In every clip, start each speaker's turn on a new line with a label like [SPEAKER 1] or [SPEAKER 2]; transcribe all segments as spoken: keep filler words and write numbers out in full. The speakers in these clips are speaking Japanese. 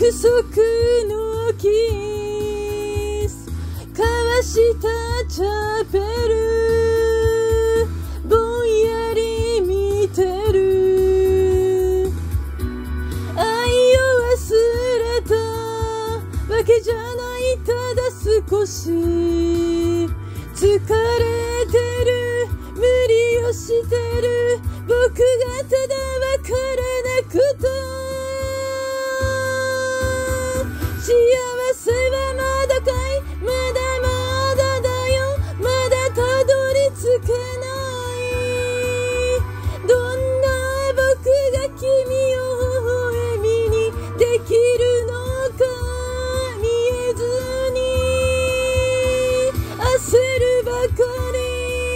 [SPEAKER 1] 束のキス交わしたチャペルぼんやり見てる愛を忘れたわけじゃないただ少し疲れてる無理をしてる僕がただ別れなくて幸せはまだかいまだまだだよまだたどり着けないどんな僕が君を微笑みにできるのか見えずに焦るばかり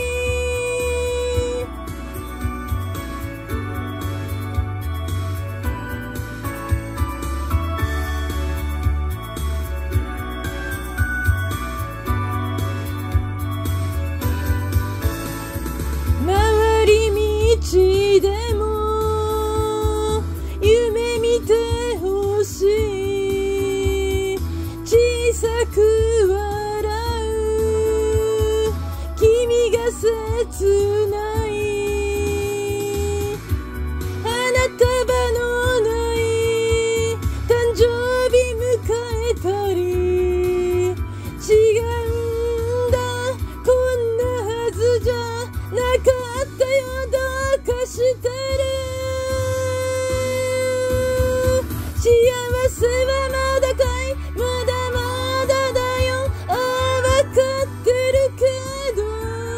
[SPEAKER 1] でも夢見てほしい小さく笑う君が切ない花束のない誕生日迎えたり違うんだこんなはずじゃなかったよどうかしてる幸せはまだかいまだまだだよああ分かってるけど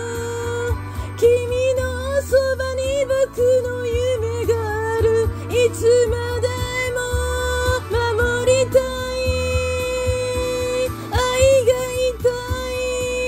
[SPEAKER 1] 君のそばに僕の夢があるいつまでも守りたい愛がいたい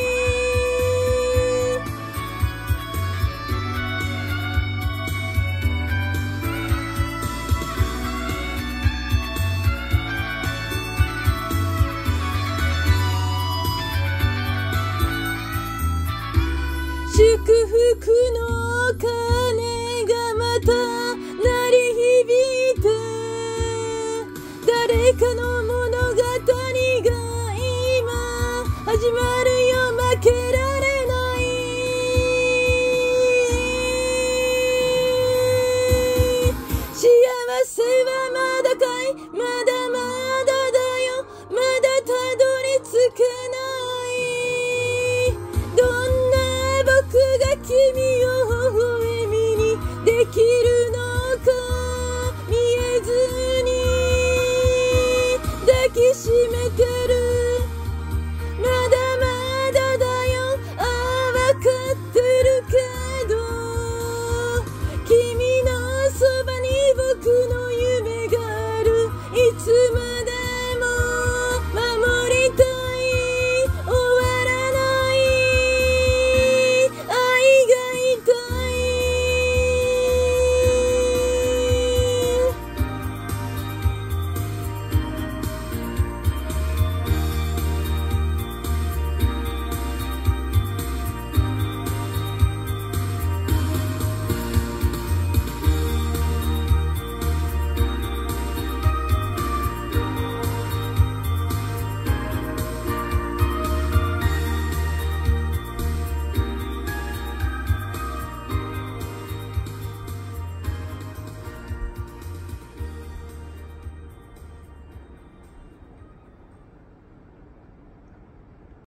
[SPEAKER 1] 祝福の鐘がまた鳴り響いて誰かの物語が今始まるよ負けられない幸せはまだかいまだ